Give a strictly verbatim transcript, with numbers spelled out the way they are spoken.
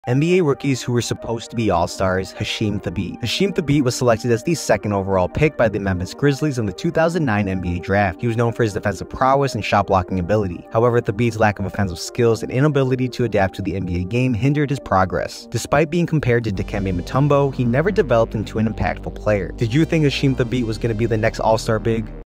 N B A rookies who were supposed to be all-stars, Hasheem Thabeet. Hasheem Thabeet was selected as the second overall pick by the Memphis Grizzlies in the two thousand nine N B A draft. He was known for his defensive prowess and shot blocking ability. However, Thabeet's lack of offensive skills and inability to adapt to the N B A game hindered his progress. Despite being compared to Dikembe Mutombo, he never developed into an impactful player. Did you think Hasheem Thabeet was going to be the next all-star big?